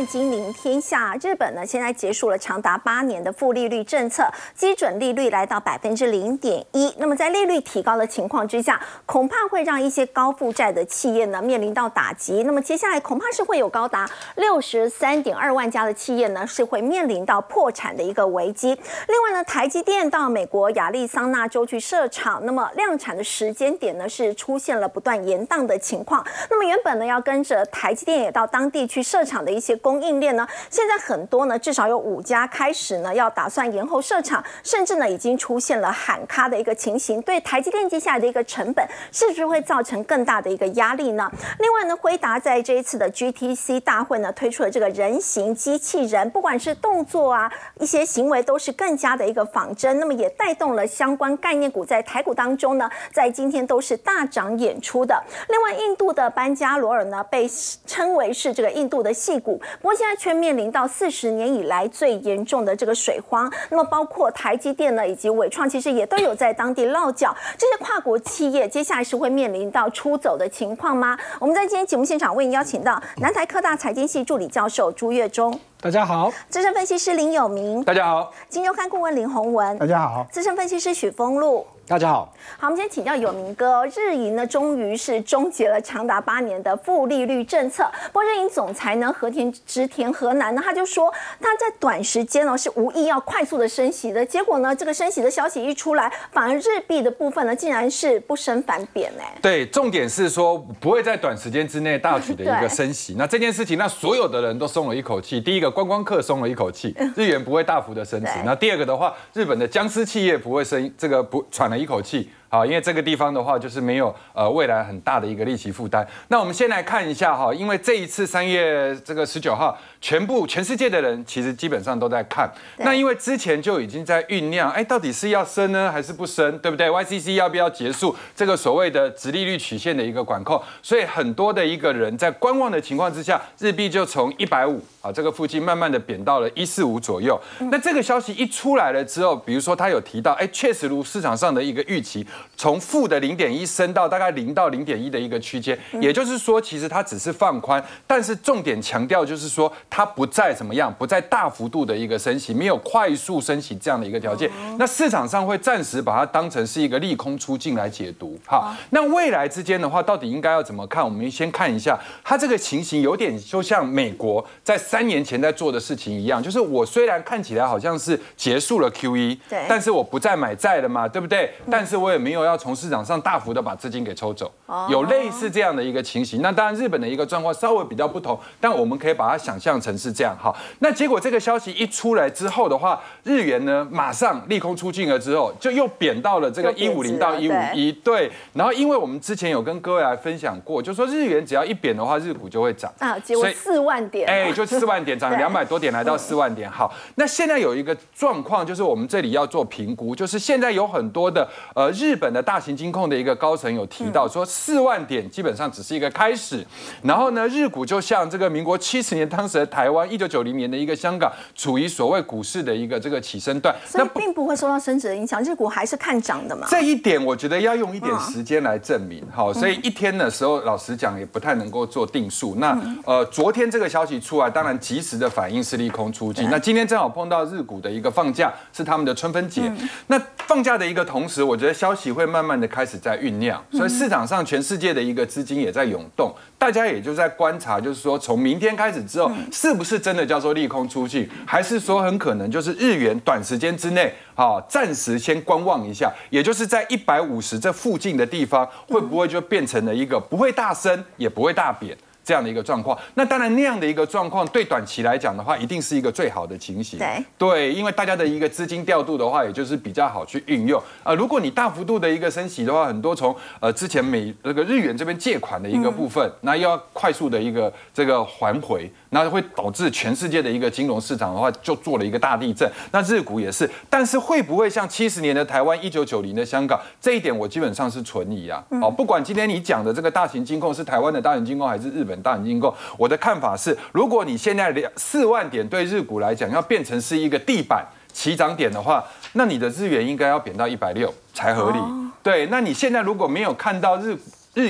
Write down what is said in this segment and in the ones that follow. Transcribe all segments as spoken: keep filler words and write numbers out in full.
金临天下，日本呢现在结束了长达八年的负利率政策，基准利率来到百分之零点一。那么在利率提高的情况之下，恐怕会让一些高负债的企业呢面临到打击。那么接下来恐怕是会有高达六十三点二万家的企业呢是会面临到破产的一个危机。另外呢，台积电到美国亚利桑那州去设厂，那么量产的时间点呢是出现了不断延宕的情况。那么原本呢要跟着台积电也到当地去设厂的一些供应链呢，现在很多呢至少有五家开始呢要打算延后设厂，甚至呢已经出现了喊卡的一个情形。对台积电接下来的一个成本，是不是会造成更大的一个压力呢？另外呢，辉达在这一次的 G T C 大会呢推出了这个人形机器人，不管是动作啊一些行为都是更加的一个仿真，那么也带动了相关概念股在台股当中呢，在今天都是大涨演出的。另外，印度的班加罗尔呢被称为是这个印度的矽谷，不过现在却面临到四十年以来最严重的这个水荒。那么包括台积电呢以及伟创，其实也都有在当地落脚。这些跨国企业接下来是会面临到出走的情况吗？我们在今天节目现场为您邀请到南台科大财经系助理教授朱岳忠， 大家好； 资深分析师林有明， 大家好； 金周刊顾问林宏文， 大家好； 资深分析师许峰路。 大家好， 好，我们今天请教有明哥，日银呢终于是终结了长达八年的负利率政策。不过日银总裁呢和田植田和男呢，他就说他在短时间哦是无意要快速的升息的，结果呢这个升息的消息一出来，反而日币的部分呢竟然是不升反贬哎。 对，重点是说不会在短时间之内大举的一个升息。那这件事情，那所有的人都松了一口气。第一个，观光客松了一口气，日元不会大幅的升值。那第二个的话，日本的僵尸企业不会升这个不喘了一口气。好，因为这个地方的话，就是没有呃未来很大的一个利息负担。那我们先来看一下哈，因为这一次三月这个十九号，全部全世界的人其实基本上都在看。那因为之前就已经在酝酿，哎，到底是要升呢还是不升，对不对 ？Y C C 要不要结束这个所谓的殖利率曲线的一个管控？所以很多的一个人在观望的情况之下，日币就从一百五啊这个附近慢慢的贬到了一四五左右。那这个消息一出来了之后，比如说他有提到，哎，确实如市场上的一个预期。从负的零点一升到大概零到零点一的一个区间，也就是说，其实它只是放宽，但是重点强调就是说，它不再怎么样，不再大幅度的一个升息，没有快速升息这样的一个条件。那市场上会暂时把它当成是一个利空出尽来解读。好，那未来之间的话，到底应该要怎么看？我们先看一下，它这个情形有点就像美国在三年前在做的事情一样，就是我虽然看起来好像是结束了 Q E， 但是我不再买债了嘛，对不对？但是我也没有要从从市场上大幅的把资金给抽走，有类似这样的一个情形。那当然，日本的一个状况稍微比较不同，但我们可以把它想象成是这样。好，那结果这个消息一出来之后的话，日元呢马上利空出尽了之后，就又贬到了这个一五零到一五一。对，然后因为我们之前有跟各位来分享过，就说日元只要一贬的话，日股就会涨啊，结果四万点， 哎，就四万点涨两百多点，来到四万点。好，那现在有一个状况，就是我们这里要做评估，就是现在有很多的呃日本的大型金控的一个高层有提到说，四万点基本上只是一个开始。然后呢，日股就像这个民国七十年当时的台湾，一九九零年的一个香港，处于所谓股市的一个这个起升段， 所以并不会受到升值的影响，日股还是看涨的嘛。 这一点我觉得要用一点时间来证明。好，所以一天的时候，老实讲也不太能够做定数。那呃，昨天这个消息出来，当然及时的反应是利空出尽。那今天正好碰到日股的一个放假，是他们的春分节。那放假的一个同时，我觉得消息会慢慢的开始在酝酿，所以市场上全世界的一个资金也在涌动，大家也就在观察，就是说从明天开始之后，是不是真的叫做利空出尽，还是说很可能就是日元短时间之内啊暂时先观望一下，也就是在一百五十这附近的地方，会不会就变成了一个不会大升也不会大贬这样的一个状况？那当然，那样的一个状况对短期来讲的话，一定是一个最好的情形。 对， 对，因为大家的一个资金调度的话，也就是比较好去运用。呃，如果你大幅度的一个升息的话，很多从呃之前美那个日元这边借款的一个部分，嗯、那又要快速的一个这个还回，那会导致全世界的一个金融市场的话，就做了一个大地震。那日股也是，但是会不会像七十年的台湾、一九九零的香港，这一点我基本上是存疑啊。哦，不管今天你讲的这个大型金控是台湾的大型金控还是日本大型金控，我的看法是，如果你现在四万点对日股来讲要变成是一个地板起涨点的话，那你的日元应该要贬到一百六才合理。哦、对，那你现在如果没有看到日日元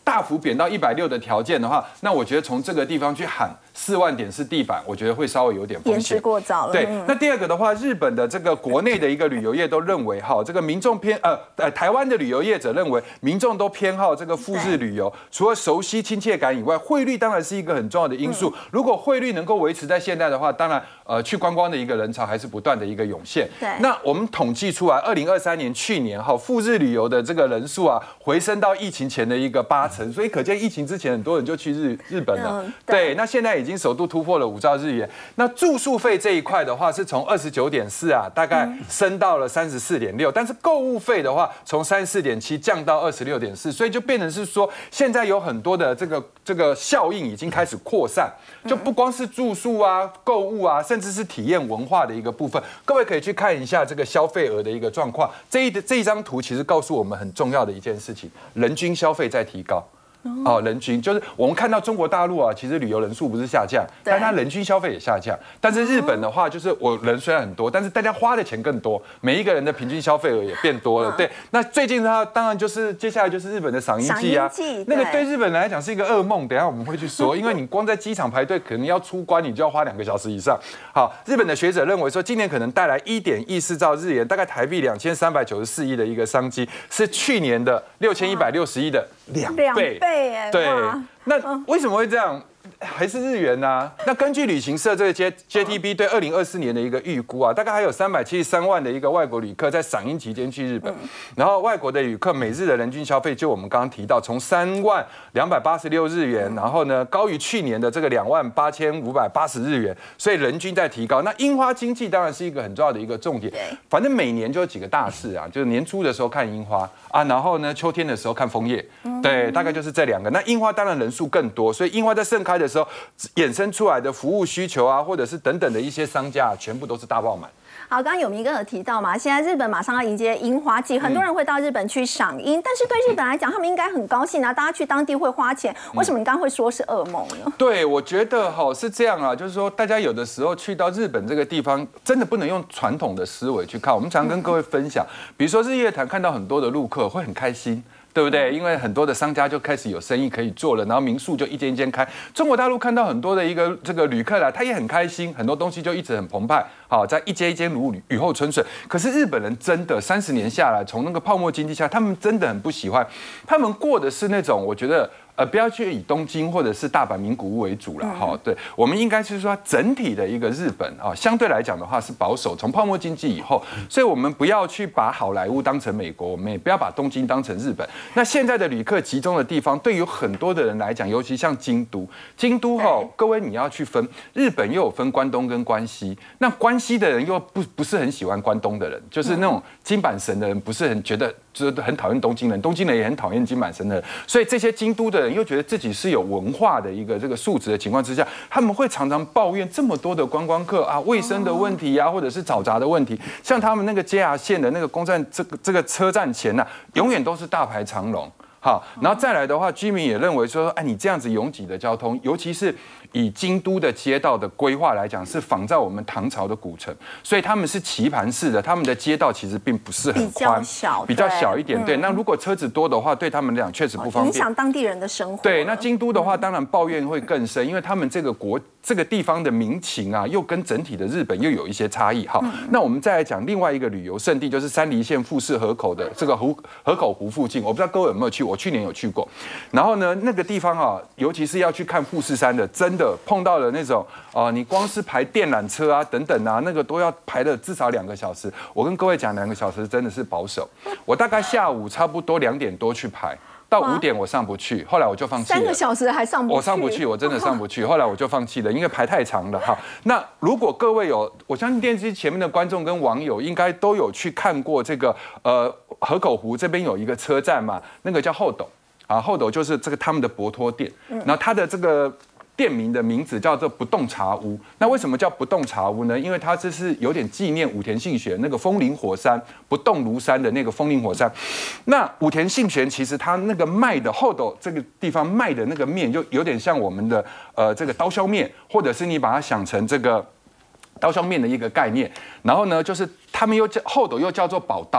大幅贬到一百六的条件的话，那我觉得从这个地方去喊四万点是地板，我觉得会稍微有点风险， 言之过早了。 对，那第二个的话，日本的这个国内的一个旅游业都认为，哈，这个民众偏呃呃，台湾的旅游业者认为，民众都偏好这个赴日旅游，除了熟悉亲切感以外，汇率当然是一个很重要的因素。嗯、如果汇率能够维持在现在的话，当然呃去观光的一个人潮还是不断的一个涌现。 对， 那我们统计出来，二零二三年去年哈赴日旅游的这个人数啊，回升到疫情前的一个八成，所以可见疫情之前很多人就去日日本了。嗯、对, 对，那现在已经首度突破了五兆日元。那住宿费这一块的话，是从二十九点四啊，大概升到了三十四点六，但是购物费的话，从三十四点七降到二十六点四，所以就变成是说，现在有很多的这个这个效应已经开始扩散，就不光是住宿啊、购物啊，甚至是体验文化的一个部分。各位可以去看一下这个消费额的一个状况。这一这一张图其实告诉我们很重要的一件事情：人均消费在提高。哦，人均就是我们看到中国大陆啊，其实旅游人数不是下降，但它人均消费也下降。但是日本的话，就是我人虽然很多，但是大家花的钱更多，每一个人的平均消费额也变多了。对，那最近它当然就是接下来就是日本的赏樱季啊，那个对日本人来讲是一个噩梦。等一下我们会去说，因为你光在机场排队，可能要出关，你就要花两个小时以上。好，日本的学者认为说，今年可能带来一点一四兆日元，大概台币两千三百九十四亿的一个商机，是去年的六千一百六十亿的两倍。对，那为什么会这样？还是日元呐、啊？那根据旅行社这个 J J T B 对二零二四年的一个预估啊，大概还有三百七十三万的一个外国旅客在赏樱期间去日本，然后外国的旅客每日的人均消费，就我们刚刚提到，从三万两百八十六日元，然后呢高于去年的这个两万八千五百八十日元，所以人均在提高。那樱花经济当然是一个很重要的一个重点，反正每年就有几个大事啊，就是年初的时候看樱花啊，然后呢秋天的时候看枫叶，对，大概就是这两个。那樱花当然人数更多，所以樱花在盛开的时候衍生出来的服务需求啊，或者是等等的一些商家、啊，全部都是大爆满。 好，刚刚有明哥有提到嘛，现在日本马上要迎接樱花季，很多人会到日本去赏樱，但是对日本来讲，他们应该很高兴啊，大家去当地会花钱，为什么你刚刚会说是噩梦呢？ 对，我觉得哈是这样啊，就是说大家有的时候去到日本这个地方，真的不能用传统的思维去看。我们常跟各位分享，比如说日月潭看到很多的陆客会很开心。对不对？因为很多的商家就开始有生意可以做了，然后民宿就一间一间开。中国大陆看到很多的一个这个旅客来，他也很开心，很多东西就一直很澎湃，好，在一间一间如雨后春笋。可是日本人真的三十年下来，从那个泡沫经济下，他们真的很不喜欢，他们过的是那种我觉得。呃，不要去以东京或者是大阪名古屋为主了哈、嗯。对，我们应该是说整体的一个日本啊，相对来讲的话是保守。从泡沫经济以后，所以我们不要去把好莱坞当成美国，我们也不要把东京当成日本。那现在的旅客集中的地方，对于很多的人来讲，尤其像京都，京都哈，各位你要去分，日本又有分关东跟关西。那关西的人又不不是很喜欢关东的人，就是那种金板神的人，不是很觉得。就是很讨厌东京人，东京人也很讨厌金板神的人，所以这些京都的人又觉得自己是有文化的一个这个素质的情况之下，他们会常常抱怨这么多的观光客啊，卫生的问题啊，或者是找闸的问题。像他们那个 J R 线的那个公站这个这个车站前呐、啊，永远都是大排长龙。好，然后再来的话，居民也认为说，哎，你这样子拥挤的交通，尤其是以京都的街道的规划来讲，是仿照我们唐朝的古城，所以他们是棋盘式的，他们的街道其实并不是很宽，比较小，比较小一点。嗯、对，那如果车子多的话，对他们来讲确实不方便， 影响当地人的生活。 对，那京都的话，当然抱怨会更深，因为他们这个国这个地方的民情啊，又跟整体的日本又有一些差异。好，嗯、那我们再来讲另外一个旅游胜地，就是山梨县富士河口的这个湖河口湖附近，我不知道各位有没有去，我去年有去过。然后呢，那个地方啊，尤其是要去看富士山的，真的碰到了那种啊、呃，你光是排电缆车啊等等啊，那个都要排了至少两个小时。我跟各位讲，两个小时真的是保守。我大概下午差不多两点多去排。到五点我上不去，后来我就放弃了。 三个小时还上不去， 我上不去，我真的上不去。后来我就放弃了，因为排太长了哈。那如果各位有，我相信电视机前面的观众跟网友应该都有去看过这个呃河口湖这边有一个车站嘛，那个叫后斗啊，后斗就是这个他们的博托店，然后它的这个。店名的名字叫做不动茶屋。那为什么叫不动茶屋呢？因为它这是有点纪念武田信玄那个风林火山不动如山的那个风林火山。那武田信玄其实他那个卖的后斗这个地方卖的那个面，就有点像我们的呃这个刀削面，或者是你把它想成这个刀削面的一个概念。然后呢，就是他们又叫后斗又叫做宝刀。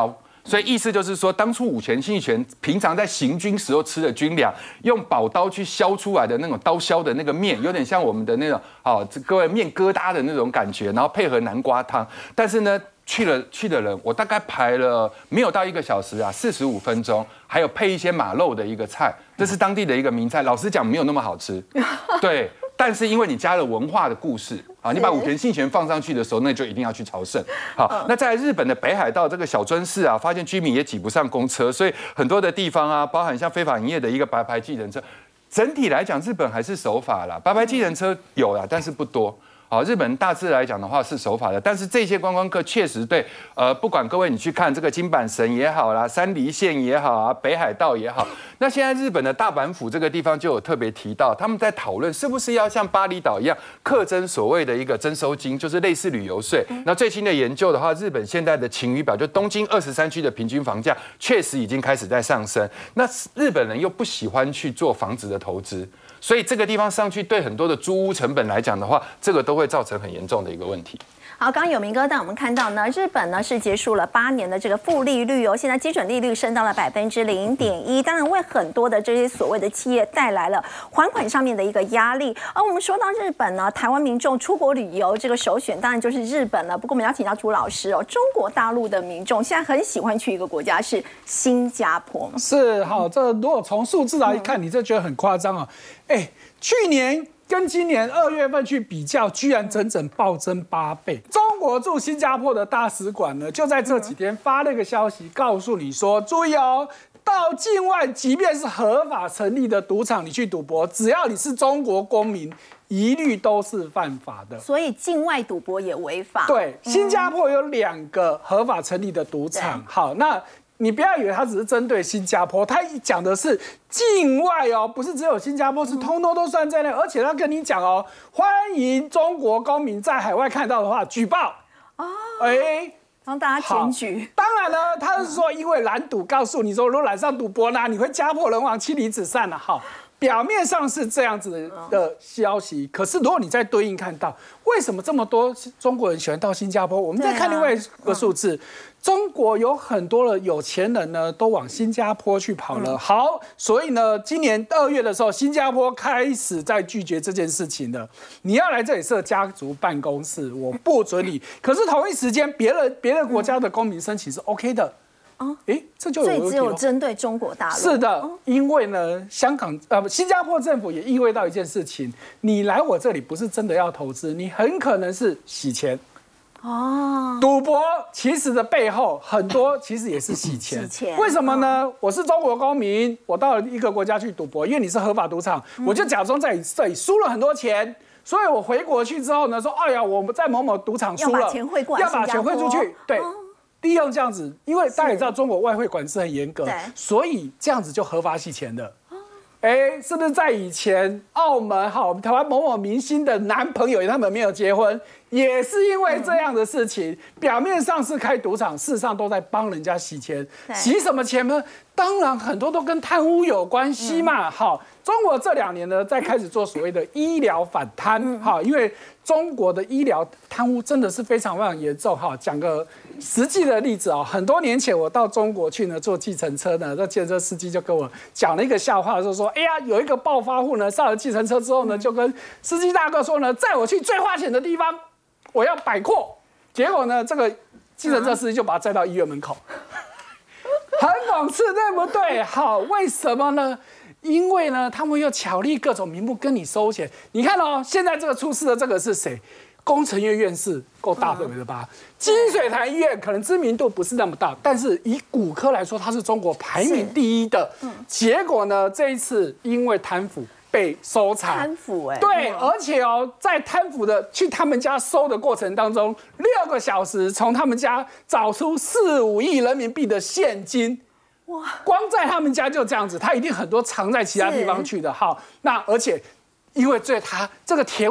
所以意思就是说，当初武田信玄平常在行军时候吃的军粮，用宝刀去削出来的那种刀削的那个面，有点像我们的那种哦，各位面疙瘩的那种感觉，然后配合南瓜汤。但是呢，去了去的人，我大概排了没有到一个小时啊，四十五分钟，还有配一些马肉的一个菜，这是当地的一个名菜。老实讲，没有那么好吃，对。但是因为你加了文化的故事啊，你把武田信玄放上去的时候，那就一定要去朝圣。好，那在日本的北海道这个小樽市啊，发现居民也挤不上公车，所以很多的地方啊，包含像非法营业的一个白牌计程车，整体来讲，日本还是守法啦，白牌计程车有啦，但是不多。好，日本大致来讲的话是守法的，但是这些观光客确实对，呃，不管各位你去看这个金板神也好啦，山梨县也好啊，北海道也好，那现在日本的大阪府这个地方就有特别提到，他们在讨论是不是要像巴厘岛一样课征所谓的一个征收金，就是类似旅游税。那最新的研究的话，日本现在的晴雨表，就东京二十三区的平均房价确实已经开始在上升。那日本人又不喜欢去做房子的投资。所以这个地方上去，对很多的租屋成本来讲的话，这个都会造成很严重的一个问题。 好，刚刚有明哥带我们看到呢，日本呢是结束了八年的这个负利率哦，现在基准利率升到了百分之零点一，当然为很多的这些所谓的企业带来了还款上面的一个压力。而我们说到日本呢，台湾民众出国旅游这个首选当然就是日本了。不过我们要请教朱老师哦，中国大陆的民众现在很喜欢去一个国家是新加坡。 是好，这如果从数字来看，你这觉得很夸张啊？哎，去年跟今年二月份去比较，居然整整暴增八倍。中国驻新加坡的大使馆呢，就在这几天发了一个消息，告诉你说，注意哦，到境外即便是合法成立的赌场，你去赌博，只要你是中国公民，一律都是犯法的。 所以境外赌博也违法。 对，新加坡有两个合法成立的赌场。好，那你不要以为他只是针对新加坡，他讲的是境外哦，不是只有新加坡，是通通都算在内。而且他跟你讲哦，欢迎中国公民在海外看到的话举报哦，哎， 让大家检举。 当然呢，他是说因为蓝赌，告诉你说如果染上赌博呢，你会家破人亡、妻离子散了。好，表面上是这样子的消息，可是如果你再对应看到，为什么这么多中国人喜欢到新加坡？我们再看另外一个数字。中国有很多的有钱人呢，都往新加坡去跑了。好，所以呢，今年二月的时候，新加坡开始在拒绝这件事情了。你要来这里设家族办公室，我不准你。可是同一时间，别的别的国家的公民申请是 OK 的。哦，哎，这就有问题了。 所以只有针对中国大陆。 是的，因为呢，香港呃，新加坡政府也意会到一件事情：你来我这里不是真的要投资，你很可能是洗钱。哦，赌博其实的背后很多其实也是洗钱。洗钱为什么呢？我是中国公民，我到了一个国家去赌博，因为你是合法赌场，我就假装在这里输了很多钱，所以我回国去之后呢，说，哎呀，我们在某某赌场输了， 要把钱汇过来， 要把钱汇出去，对。利用这样子，因为大家也知道中国外汇管制很严格，所以这样子就合法洗钱的。哎，是不是在以前澳门好，台湾某某明星的男朋友他们没有结婚，也是因为这样的事情，表面上是开赌场，事实上都在帮人家洗钱。洗什么钱呢？当然很多都跟贪污有关系嘛。好，中国这两年呢，在开始做所谓的医疗反贪。好，因为中国的医疗贪污真的是非常非常严重。哈，讲个实际的例子啊，很多年前我到中国去呢，坐计程车呢，那计程车司机就跟我讲了一个笑话，就说：“哎呀，有一个暴发户呢，上了计程车之后呢，就跟司机大哥说呢，载我去最花钱的地方，我要摆阔。”结果呢，这个计程车司机就把他载到医院门口，很讽刺，对不对？好，为什么呢？因为呢，他们又巧立各种名目跟你收钱。你看哦，现在这个出事的这个是谁？工程院院士，够大对不对吧？金水潭医院可能知名度不是那么大，但是以骨科来说，它是中国排名第一的。结果呢，这一次因为贪腐被搜查， 贪腐哎， 对，而且哦，在贪腐的去他们家搜的过程当中，六个小时从他们家找出四五亿人民币的现金。哇！光在他们家就这样子，他一定很多藏在其他地方去的。好，那而且因为对他这个田尾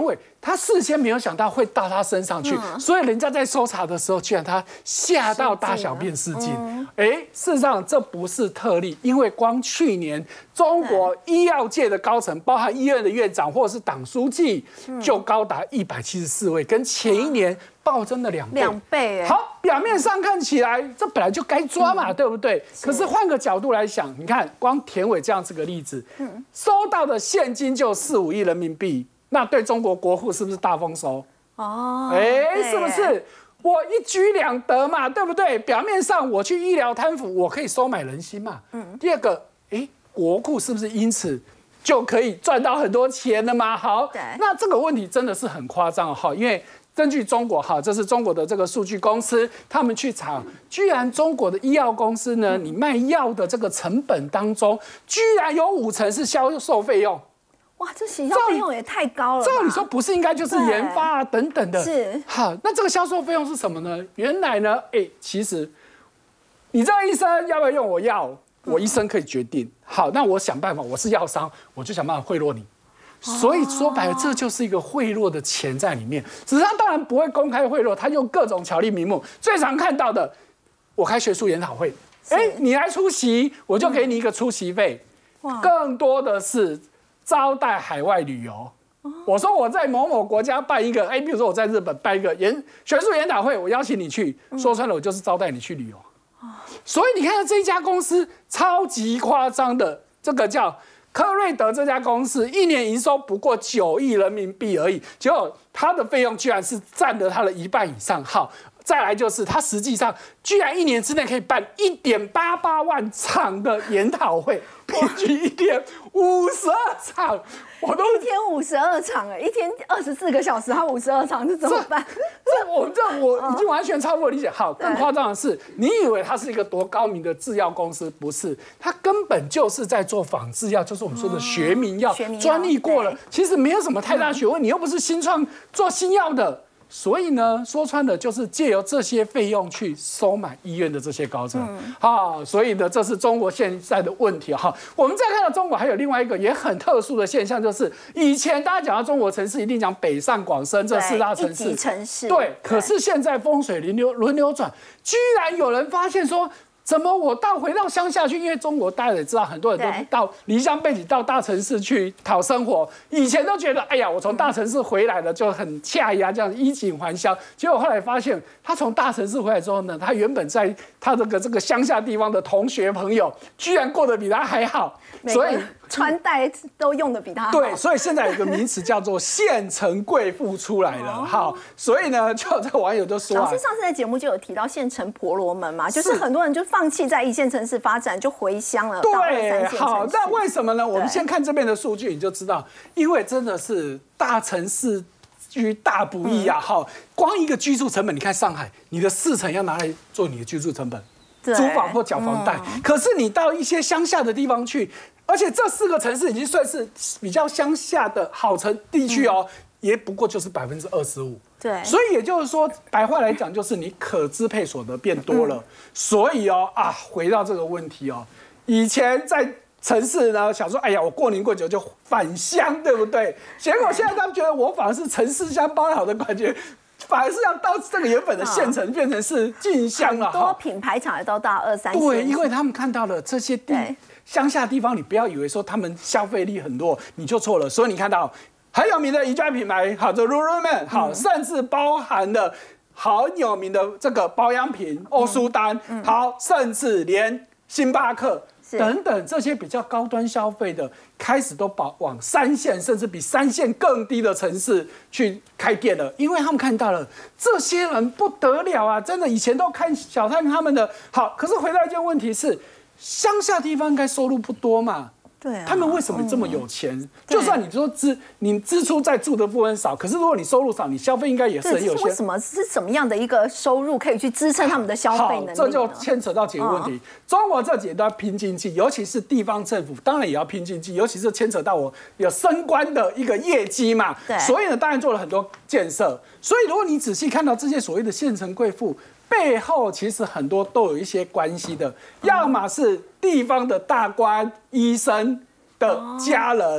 他事先没有想到会到他身上去，嗯、所以人家在搜查的时候，居然他吓到大小便失禁。哎、嗯，事实上这不是特例，因为光去年中国医药界的高层，包含医院的院长或者是党书记，嗯、就高达一百七十四位，跟前一年暴增了两倍。 两倍。 好，表面上看起来这本来就该抓嘛，嗯、对不对？可是换个角度来想，你看光田伟这样子个例子，嗯、收到的现金就四五亿人民币。那对中国国库是不是大丰收？哦，哎，是不是？我一举两得嘛，对不对？表面上我去医疗贪腐，我可以收买人心嘛。嗯。第二个，哎，国库是不是因此就可以赚到很多钱了吗？好，那这个问题真的是很夸张哈，因为根据中国哈，这是中国的这个数据公司，他们去查，居然中国的医药公司呢，你卖药的这个成本当中，居然有五成是销售费用。 哇，这行销费用也太高了。 照理说不是应该就是研发啊等等的。 是。 好，那这个销售费用是什么呢？原来呢，哎，其实你这个医生要不要用我药，我医生可以决定。好，那我想办法，我是药商，我就想办法贿赂你。所以说白了，这就是一个贿赂的钱在里面。只是他当然不会公开贿赂，他用各种巧立名目。最常看到的，我开学术研讨会，哎，你来出席，我就给你一个出席费。哇，更多的是招待海外旅游，我说我在某某国家办一个，哎，比如说我在日本办一个研学术研讨会，我邀请你去，说穿了我就是招待你去旅游。所以你看到这一家公司超级夸张的，这个叫科瑞德这家公司，一年营收不过九亿人民币而已，结果它的费用居然是占了它的一半以上。好，再来就是它实际上居然一年之内可以办一点八八万场的研讨会。平均一天五十二场，我都一天五十二场哎，一天二十四个小时，他五十二场，这怎么办？ 这我这我已经完全超过理解。好，更夸张的是，你以为它是一个多高明的制药公司，不是？它根本就是在做仿制药，就是我们说的学名药，专利过了，其实没有什么太大学问，你又不是新创做新药的。所以呢，说穿了就是借由这些费用去收买医院的这些高层，好、嗯，所以呢，这是中国现在的问题哈。我们再看到中国还有另外一个也很特殊的现象，就是以前大家讲到中国城市，一定讲北上广深这四大城市， 一级城市， 对。可是现在风水轮流轮流转，居然有人发现说，怎么我到回到乡下去？因为中国大家也知道，很多人都到离乡背井到大城市去讨生活。以前都觉得，哎呀，我从大城市回来了就很惬意啊，这样衣锦还乡。结果后来发现，他从大城市回来之后呢，他原本在他这个这个乡下地方的同学朋友，居然过得比他还好，所以穿戴都用的比他好。 对，所以现在有个名词叫做县城贵妇出来了。好，所以呢，就这网友就说、啊， 老师上次在节目就有提到县城婆罗门嘛，就是很多人就放弃在一线城市发展，就回乡了。 对，好，那为什么呢？我们先看这边的数据，你就知道，因为真的是大城市居大不易啊！哈、嗯，光一个居住成本，你看上海，你的四成要拿来做你的居住成本，租房或缴房贷。嗯、可是你到一些乡下的地方去，而且这四个城市已经算是比较乡下的好城地区哦。嗯，也不过就是百分之二十五， 对， 所以也就是说，白话来讲，就是你可支配所得变多了。嗯、所以哦啊，回到这个问题哦，以前在城市呢，想说，哎呀，我过年过节就返乡，对不对？结果现在他们觉得我反而是城市乡包好的感觉，反而是要到这个原本的县城变成是进乡了。 很多品牌厂也都到二三线。 对，因为他们看到了这些地乡下地方，你不要以为说他们消费力很弱，你就错了。所以你看到。很有名的宜家品牌，好，这 Lululemon， 好，嗯、甚至包含了好有名的这个保养品欧舒丹，嗯、好，甚至连星巴克等等这些比较高端消费的，开始都往往三线甚至比三线更低的城市去开店了，因为他们看到了这些人不得了啊，真的以前都看小看他们的好，可是回到一件问题是，乡下地方应该收入不多嘛。 对啊， 他们为什么这么有钱？嗯、就算你说支你支出在住的部分少，可是如果你收入少，你消费应该也是很有限。 为什么是什么样的一个收入可以去支撑他们的消费能力？ 这就牵扯到几个问题。哦、中国这几年都要拼经济，尤其是地方政府，当然也要拼经济，尤其是牵扯到我有升官的一个业绩嘛。 对， 所以呢，当然做了很多建设。所以如果你仔细看到这些所谓的县城贵妇。背后其实很多都有一些关系的，要么是地方的大官、医生的家人，要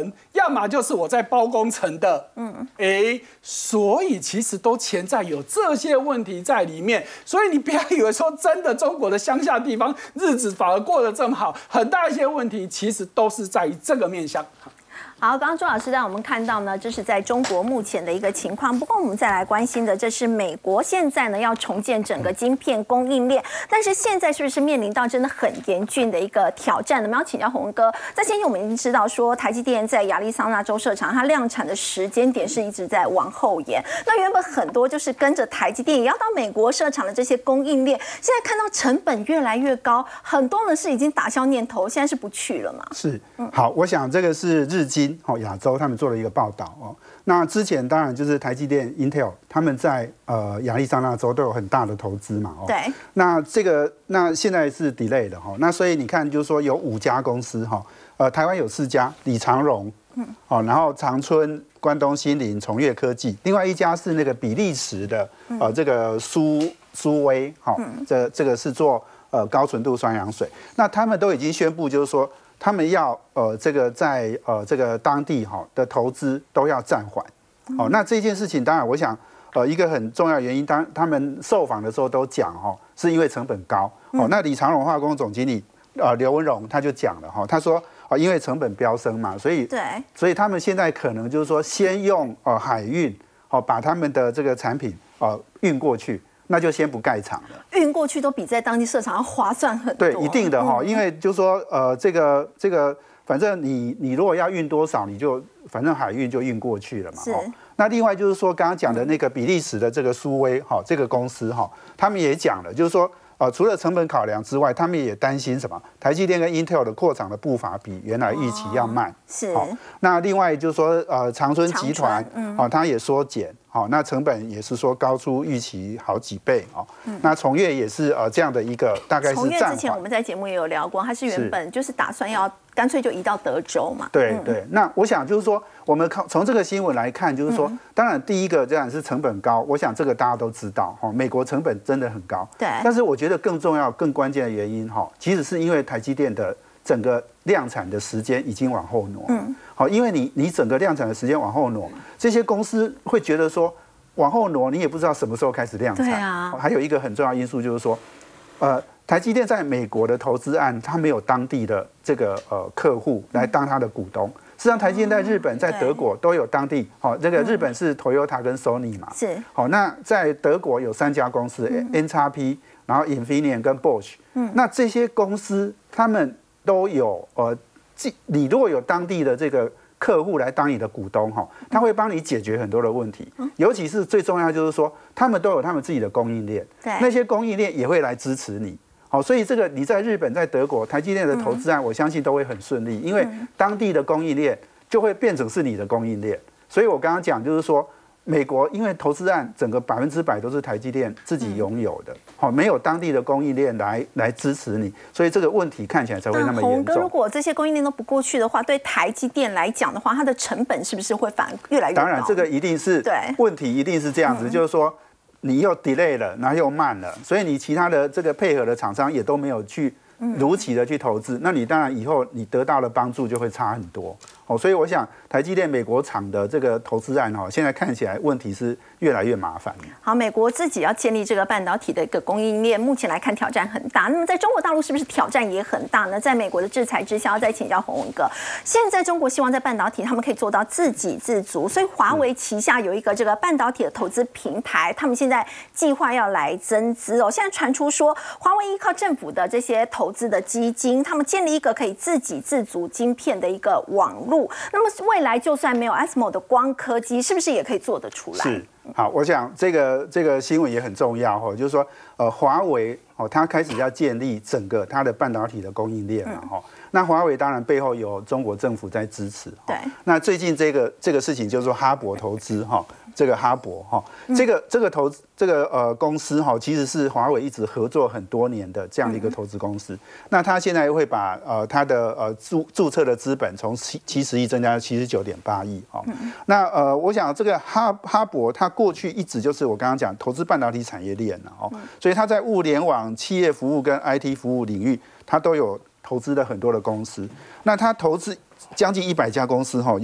要么就是我在包工程的，嗯，哎，所以其实都潜在有这些问题在里面。所以你不要以为说真的中国的乡下地方日子反而过得这么好，很大一些问题其实都是在于这个面向。 好，刚刚周老师让我们看到呢，这是在中国目前的一个情况。不过我们再来关心的，这是美国现在呢要重建整个晶片供应链，但是现在是不是面临到真的很严峻的一个挑战呢？我们要请教宏文哥，在先前我们已经知道说，台积电在亚利桑那州设厂，它量产的时间点是一直在往后延。那原本很多就是跟着台积电也要到美国设厂的这些供应链，现在看到成本越来越高，很多人是已经打消念头，现在是不去了嘛？ 是，好，我想这个是日经。好，亚洲他们做了一个报道哦。那之前当然就是台积电、Intel 他们在呃亚利桑那州都有很大的投资嘛。哦。 对。 那这个那现在是 delay 的哈。那所以你看，就是说有五家公司哈，呃，台湾有四家，李长荣，嗯，哦，然后长春、关东新林、崇越科技，另外一家是那个比利时的呃这个苏苏威，好，这这个是做呃高纯度双氧水。那他们都已经宣布，就是说。他们要呃这个在呃这个当地哈的投资都要暂缓，哦，那这件事情当然我想呃一个很重要原因，当他们受访的时候都讲哈，是因为成本高，哦，那李长荣化工总经理呃刘文荣他就讲了哈，他说啊因为成本飙升嘛，所以对， 所以他们现在可能就是说先用呃海运哦把他们的这个产品呃运过去。那就先不盖厂了， 运过去都比在当地设厂要划算很多。 对，一定的哈，嗯、因为就是说，呃，这个这个，反正你你如果要运多少，你就反正海运就运过去了嘛。是。那另外就是说，刚刚讲的那个比利时的这个苏威哈这个公司哈，他们也讲了，就是说，呃，除了成本考量之外，他们也担心什么？台积电跟 Intel 的扩厂的步伐比原来预期要慢。哦、 是。 好，那另外就是说，呃，长春集团，嗯，哦，它也缩减。好，那成本也是说高出预期好几倍哦。嗯、那崇越也是呃这样的一个大概是崇越之前我们在节目也有聊过，它是原本就是打算要干脆就移到德州嘛。 对对，嗯、那我想就是说，我们从这个新闻来看，就是说，嗯、当然第一个这样是成本高，我想这个大家都知道哈，美国成本真的很高。 对。 但是我觉得更重要、更关键的原因哈，其实是因为台积电的整个量产的时间已经往后挪。嗯。好，因为你你整个量产的时间往后挪，这些公司会觉得说。往后挪，你也不知道什么时候开始量产。 对啊。 还有一个很重要因素就是说，呃，台积电在美国的投资案，它没有当地的这个呃客户来当它的股东。实际上，台积电在日本、在德国都有当地。好，这个日本是 Toyota 跟 Sony 嘛。 是。好， 那在德国有三家公司 ，N X P， 然后 Infineon 跟 Bosch。嗯。那这些公司他们都有呃，你如果有当地的这个。客户来当你的股东哈，他会帮你解决很多的问题，尤其是最重要就是说，他们都有他们自己的供应链，那些供应链也会来支持你，好，所以这个你在日本、在德国，台积电的投资案，我相信都会很顺利，因为当地的供应链就会变成是你的供应链，所以我刚刚讲就是说。美国因为投资案整个百分之百都是台积电自己拥有的，好，没有当地的供应链来来支持你，所以这个问题看起来才会那么严重。 如果这些供应链都不过去的话，对台积电来讲的话，它的成本是不是会反越来越高？ 当然，这个一定是对问题，一定是这样子，就是说你又 delay 了，然后又慢了，所以你其他的这个配合的厂商也都没有去如期的去投资，那你当然以后你得到的帮助就会差很多。哦，所以我想台积电美国厂的这个投资案哈，现在看起来问题是越来越麻烦。 好，美国自己要建立这个半导体的一个供应链，目前来看挑战很大。那么在中国大陆是不是挑战也很大呢？在美国的制裁之下，要再请教宏文哥。现在中国希望在半导体他们可以做到自给自足，所以华为旗下有一个这个半导体的投资平台，他们现在计划要来增资哦。现在传出说，华为依靠政府的这些投资的基金，他们建立一个可以自给自足晶片的一个网络。那么未来就算没有 A S M O 的光刻机，是不是也可以做得出来？ 是，好，我想这个这个新闻也很重要哈，就是说，呃，华为哦，它开始要建立整个它的半导体的供应链了哈。嗯、那华为当然背后有中国政府在支持。 对。 那最近这个这个事情就是说哈勃投资哈，这个哈勃哈，这个这个投资这个呃公司哈，其实是华为一直合作很多年的这样的一个投资公司。嗯、那它现在会把呃它的呃注注册的资本从七七十亿增加到七十九点八亿哈。嗯、那呃，我想这个哈哈勃它过去一直就是我刚刚讲投资半导体产业链了哦，嗯、所以它在物联网、企业服务跟 I T 服务领域，它都有投资了很多的公司。那它投资将近一百家公司哈，有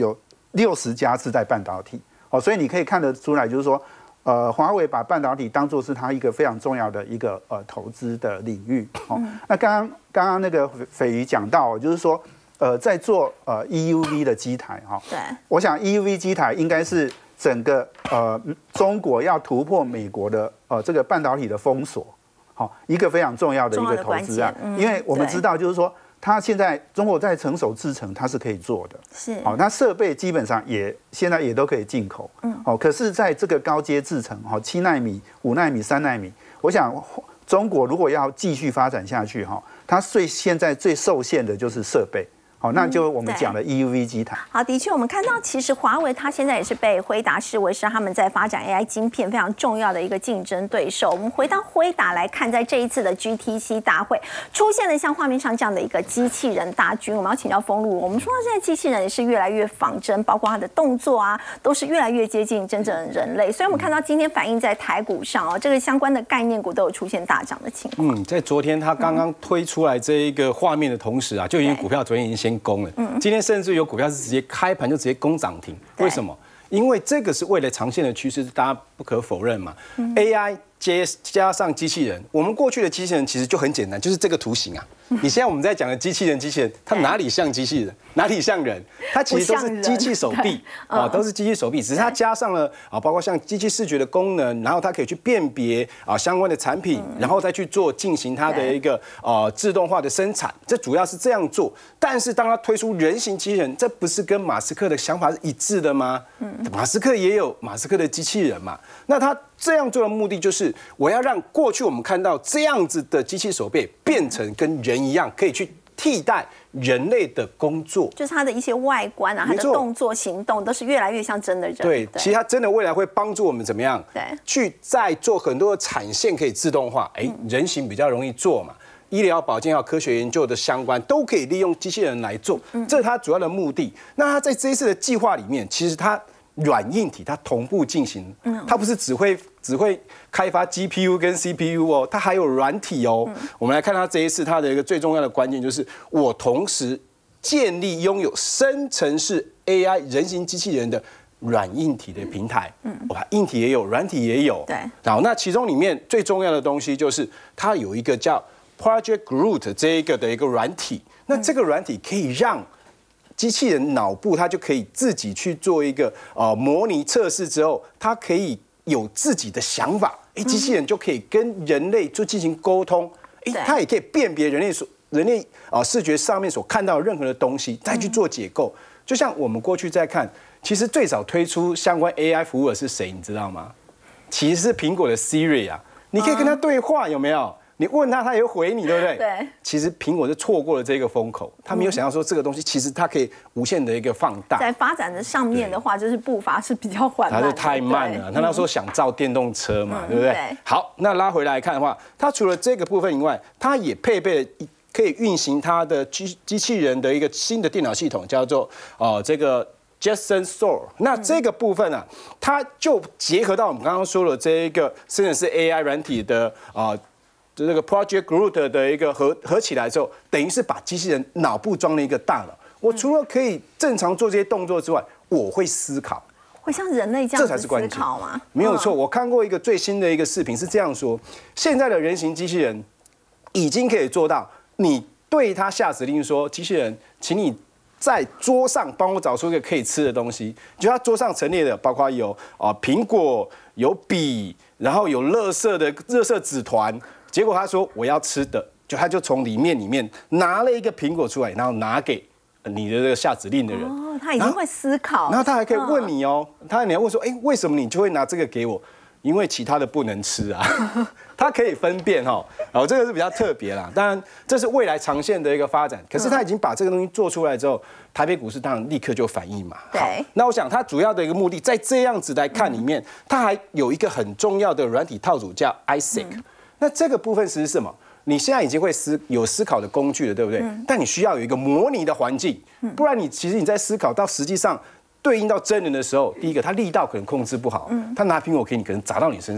六十家是在半导体。哦，所以你可以看得出来，就是说，呃，华为把半导体当作是它一个非常重要的一个呃投资的领域。哦，嗯、那刚刚刚刚那个斐瑜讲到，就是说，呃，在做呃 E U V 的机台哈，对，我想 E U V 机台应该是整个呃中国要突破美国的呃这个半导体的封锁，好，一个非常重要的一个投资案，嗯、因为我们知道就是说。它现在中国在成熟制程，它是可以做的，是好，那设备基本上也现在也都可以进口，嗯，好，可是在这个高阶制程，哈，七奈米、五奈米、三奈米，我想中国如果要继续发展下去，哈，它最现在最受限的就是设备。好，那就我们讲的 E U V 机台。 好，的确，我们看到其实华为它现在也是被辉达视为是他们在发展 A I 晶片非常重要的一个竞争对手。我们回到辉达来看，在这一次的 G T C 大会出现了像画面上这样的一个机器人大军。我们要请教丰路，我们说现在机器人也是越来越仿真，包括它的动作啊，都是越来越接近真正的人类。所以我们看到今天反映在台股上哦，这个相关的概念股都有出现大涨的情况。 嗯，在昨天它刚刚推出来这一个画面的同时啊，就已经股票昨天已经先攻了，嗯，今天甚至有股票是直接开盘就直接攻涨停，为什么？因为这个是未来长线的趋势，大家不可否认嘛。嗯、A I 加加上机器人，我们过去的机器人其实就很简单，就是这个图形啊。你现在我们在讲的机器人，机器人它哪里像机器人，哪里像人？它其实都是机器手臂啊，都是机器手臂，只是它加上了啊，包括像机器视觉的功能，然后它可以去辨别啊相关的产品，然后再去做进行它的一个呃自动化的生产，这主要是这样做。但是当它推出人形机器人，这不是跟马斯克的想法是一致的吗？嗯，马斯克也有马斯克的机器人嘛，那他这样做的目的就是我要让过去我们看到这样子的机器手臂变成跟人一样，可以去替代人类的工作， 就是它的一些外观啊，它的动作、行动都是越来越像真的人。 对，其实它真的未来会帮助我们怎么样？对，去再做很多的产线可以自动化，哎，人形比较容易做嘛。医疗保健还有科学研究的相关都可以利用机器人来做，这是它主要的目的。那它在这一次的计划里面，其实它软硬体它同步进行，它不是只会只会开发 G P U 跟 C P U 哦，它还有软体哦。我们来看它这一次它的一个最重要的关键就是，我同时建立拥有生成式 A I 人形机器人的软硬体的平台，嗯，我把硬体也有，软体也有，对。好，那其中里面最重要的东西就是它有一个叫 Project Groot 这一个的一个软体，那这个软体可以让机器人脑部它就可以自己去做一个呃模拟测试之后，它可以有自己的想法，哎，机器人就可以跟人类就进行沟通，哎，它也可以辨别人类所人类啊视觉上面所看到的任何的东西，再去做解构。就像我们过去在看，其实最早推出相关 A I 服务的是谁，你知道吗？其实是苹果的 Siri 啊，你可以跟它对话，有没有？你问他，他也会回你，对不对？对。其实苹果是错过了这个风口，他没有想到说这个东西其实它可以无限的一个放大。 在发展的上面的话，就是步伐是比较缓慢的， 它是太慢了。他那时候想造电动车嘛，对不对？好，那拉回来看的话，它除了这个部分以外，它也配备了可以运行它的机机器人的一个新的电脑系统，叫做呃这个 Jetson Store。那这个部分啊，它就结合到我们刚刚说的这一个生成式 A I 软体的啊。呃这个 Project Groot 的一个合合起来之后，等于是把机器人脑部装了一个大脑。我除了可以正常做这些动作之外，我会思考， 会像人类这样子思考吗？ 没有错，我看过一个最新的一个视频是这样说：现在的人形机器人已经可以做到，你对它下指令说，机器人，请你在桌上帮我找出一个可以吃的东西。就它桌上陈列的，包括有啊苹果、有笔，然后有垃圾的垃圾纸团。结果他说我要吃的，就他就从里面里面拿了一个苹果出来，然后拿给你的这个下指令的人。 哦，他已经会思考。 然后他还可以问你哦，他你要问说，哎，为什么你就会拿这个给我？因为其他的不能吃啊。他可以分辨哈，哦，这个是比较特别啦。当然，这是未来长线的一个发展。可是他已经把这个东西做出来之后，台北股市当然立刻就反应嘛。对。那我想他主要的一个目的，在这样子来看里面，他还有一个很重要的软体套组叫 I S A C。那这个部分是什么？你现在已经会思有思考的工具了，对不对？嗯、但你需要有一个模拟的环境，不然你其实你在思考到实际上对应到真人的时候，第一个他力道可能控制不好，嗯、他拿苹果给你可能砸到你身上，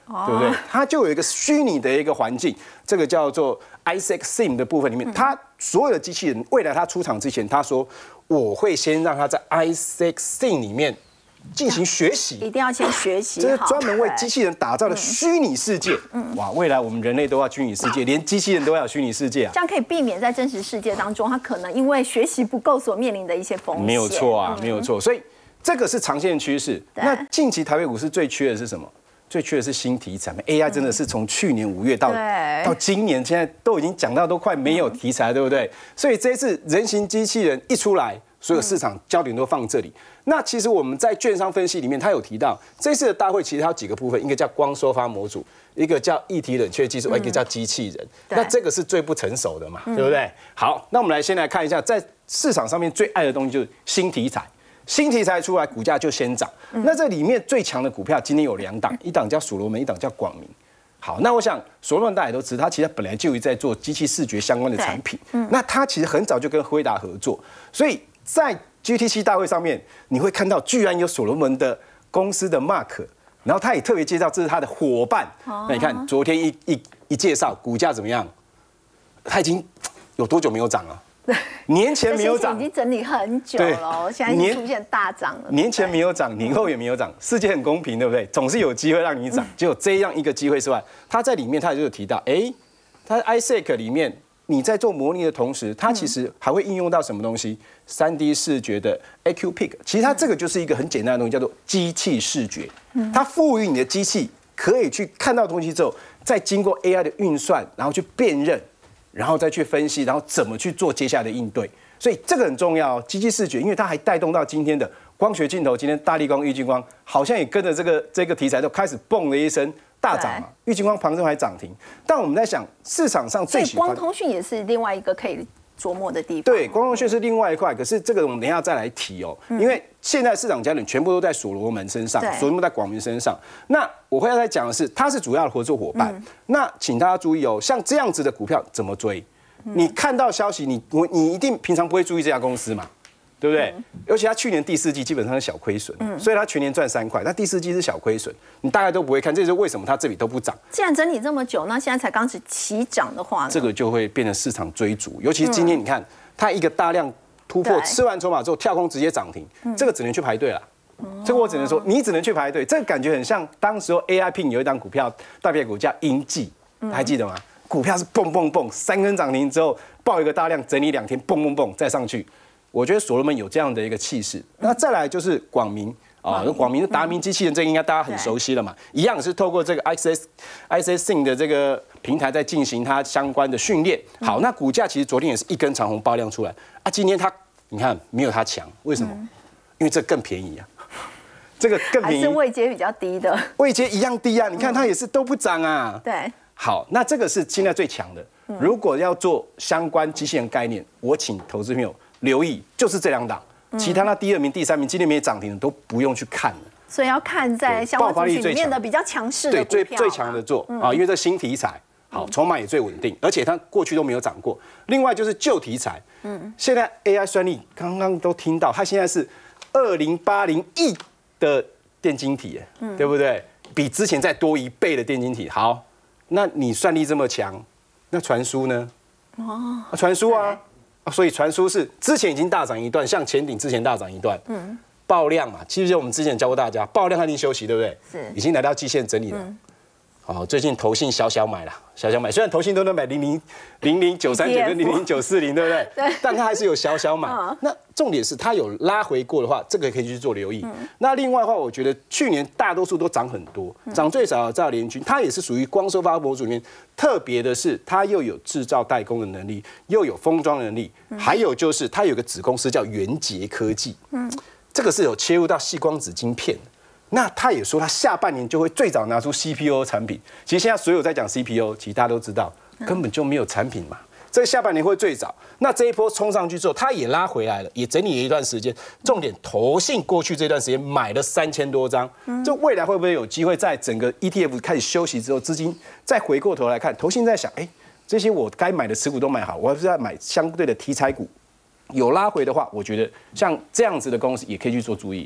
对不对？它就有一个虚拟的一个环境，这个叫做 Isaac Sim 的部分里面，它所有的机器人未来它出厂之前，他说我会先让它在 Isaac Sim 里面进行学习， 一定要先学习。 这是专门为机器人打造的虚拟世界。哇，未来我们人类都要虚拟世界，连机器人都要有虚拟世界啊！ 这样可以避免在真实世界当中，它可能因为学习不够所面临的一些风险。 没有错啊，没有错。所以这个是长线趋势。那近期台北股市最缺的是什么？最缺的是新题材。A I 真的是从去年五月到到今年，现在都已经讲到都快没有题材，对不对？所以这次人形机器人一出来，所有市场焦点都放这里。那其实我们在券商分析里面，他有提到这次的大会其实它有几个部分，一个叫光收发模组，一个叫液体冷却技术，一个叫机器人。那这个是最不成熟的嘛，对不对？好，那我们来先来看一下，在市场上面最爱的东西就是新题材。新题材出来，股价就先涨。那这里面最强的股票今天有两档，一档叫所罗门，一档叫广明。好，那我想所罗门大家也都知道，它其实本来就在做机器视觉相关的产品。那它其实很早就跟辉达合作，所以在 G T C 大会上面，你会看到居然有所罗门的公司的 mark， 然后他也特别介绍这是他的伙伴。那你看昨天一一一介绍，股价怎么样？它已经有多久没有涨了？年前没有涨， 已经整理很久了，现在已经出现大涨了。 年前没有涨，年后也没有涨，世界很公平，对不对？总是有机会让你涨，只有这样一个机会之外，它在里面它就有提到，哎，它 Isaac 里面你在做模拟的同时，它其实还会应用到什么东西？三 D 视觉的 A Q P I C， 其实它这个就是一个很简单的东西，叫做机器视觉。它赋予你的机器可以去看到东西之后，再经过 A I 的运算，然后去辨认。然后再去分析，然后怎么去做接下来的应对，所以这个很重要。机器视觉，因为它还带动到今天的光学镜头，今天大立光、玉晶光好像也跟着这个这个题材都开始蹦了一声大涨嘛。玉晶光旁边还涨停，但我们在想市场上最喜欢， 所以光通讯也是另外一个可以琢磨的地方。 对，光通讯是另外一块，可是这个我们等一下再来提哦，因为现在市场焦点全部都在所罗门身上，所罗门在广明身上。那我会要再讲的是，它是主要的合作伙伴。那请大家注意哦，像这样子的股票怎么追？你看到消息，你我你一定平常不会注意这家公司嘛，对不对？尤其它去年第四季基本上是小亏损，所以它全年赚三块，但第四季是小亏损，你大概都不会看，这就是为什么它这里都不涨。 既然整理这么久，那现在才刚起起涨的话呢， 这个就会变成市场追逐，尤其是今天你看它一个大量突破，吃完筹码之后跳空直接涨停，这个只能去排队了。这个我只能说，你只能去排队。这个感觉很像当时候 A I P 有一档股票，代表股叫英记，还记得吗？股票是蹦蹦蹦，三根涨停之后爆一个大量，整理两天，蹦蹦蹦再上去。我觉得所罗门有这样的一个气势。那再来就是广明啊，广明的达明机器人，这个应该大家很熟悉了嘛，一样是透过这个 I S S I S S Sync 的这个平台在进行它相关的训练。好，那股价其实昨天也是一根长红爆量出来啊，今天它你看没有它强，为什么？因为这更便宜啊。这个更便宜， 还是位阶比较低的， 位阶一样低啊！你看它也是都不涨啊。 对。 好，那这个是现在最强的。如果要做相关机器人概念，我请投资朋友留意，就是这两档。其他那第二名、第三名今天没涨停的都不用去看了。 所以要看在相关族群里面的比较强势的股票， 对，最最强的做啊，因为这新题材，好，筹码也最稳定，而且它过去都没有涨过。另外就是旧题材，嗯，现在 A I 算力刚刚都听到，它现在是二零八零亿的电晶体，对不对？比之前再多一倍的电晶体。好。那你算力这么强，那传输呢？哦，传输啊，所以传输是之前已经大涨一段，像前顶之前大涨一段，嗯，爆量嘛，其实我们之前教过大家，爆量它已经休息，对不对？是，已经来到季线整理了。好，最近投信小小买了，小小买，虽然投信都能买零零零零九三九跟零零九四零，对不对？对。但它还是有小小买。那重点是它有拉回过的话，这个可以去做留意。那另外的话，我觉得去年大多数都涨很多，涨最少的在联军，它也是属于光收发模组里面特别的是，它又有制造代工的能力，又有封装能力，还有就是它有个子公司叫元捷科技，嗯，这个是有切入到矽光子晶片的。那他也说，他下半年就会最早拿出 C P U 产品。其实现在所有在讲 C P U， 其实大家都知道，根本就没有产品嘛。这下半年会最早。那这一波冲上去之后，它也拉回来了，也整理了一段时间。重点，投信过去这段时间买了三千多张，这未来会不会有机会在整个 E T F 开始休息之后，资金再回过头来看，投信在想，哎，这些我该买的持股都买好，我还是要买相对的题材股。有拉回的话，我觉得像这样子的公司也可以去做注意。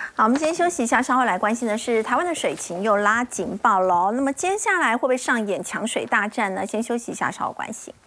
好，我们先休息一下，稍后来关心的是台湾的水情又拉警报喽。那么接下来会不会上演抢水大战呢？先休息一下，稍后关心。